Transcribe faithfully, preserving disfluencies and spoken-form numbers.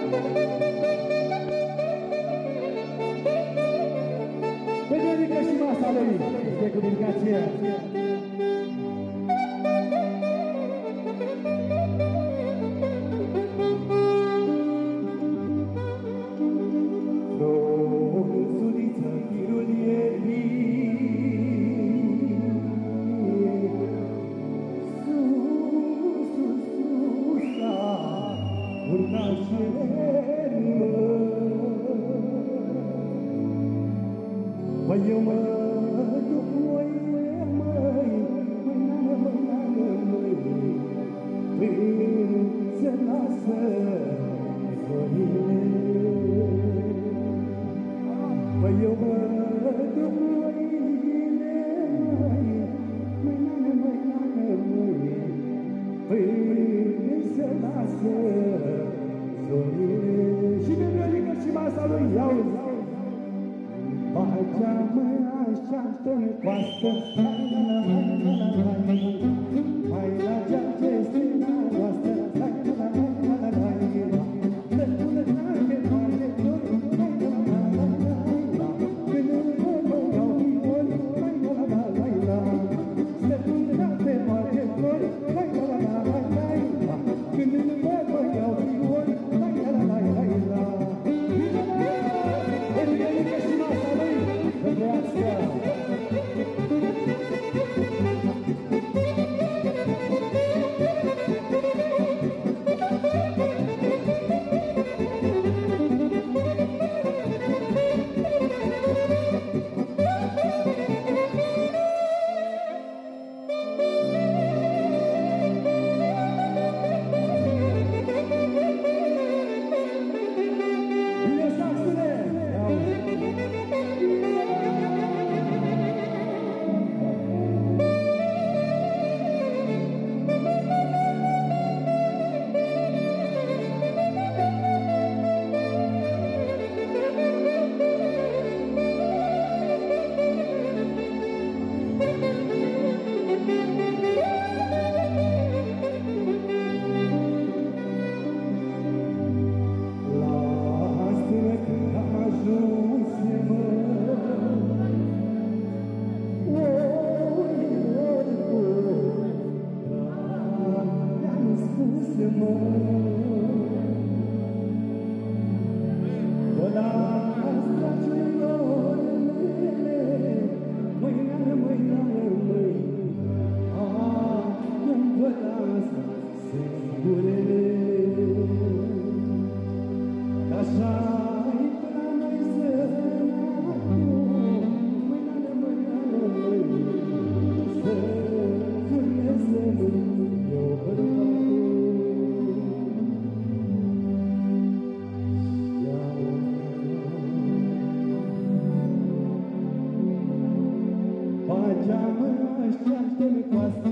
Federica și masa lui de comunicație. Frunzuliță, firul e sus, sus, sus, urca cerul. Păi eu mă duc, măi, măi, măi, măi, măi, până se lasă zorile. Păi eu mă duc, măile, măi, măi, măi, măi, până se lasă zorile. Și Federica și masa lui, iauzi! Pacea mă așteaptă-n coastă, hai la la la la la, hai la cea ce strâna noastră, hai la la la la la la, să pună pe mare flori, hai la la la la la, când mă mă iau fiori, hai la la la la la, să pună pe mare flori, hai la la la la la, când mă mă iau fiori, hai la la la la la. Pacea mă așteaptă-n coastă,